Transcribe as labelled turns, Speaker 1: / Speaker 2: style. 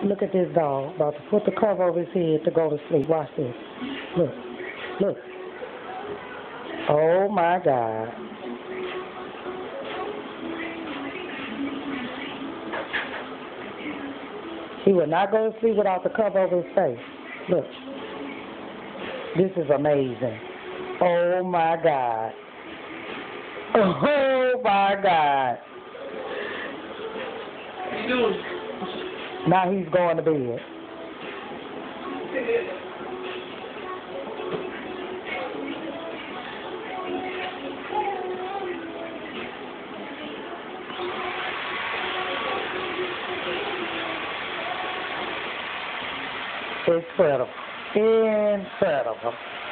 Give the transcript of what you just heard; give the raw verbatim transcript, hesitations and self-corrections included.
Speaker 1: Look at this dog. About to put the cover over his head to go to sleep. Watch this. Look. Look. Oh my God. He will not go to sleep without the cover over his face. Look. This is amazing. Oh my God. Oh my God.
Speaker 2: What you doing?
Speaker 1: Now he's going to bed. Incredible. Incredible.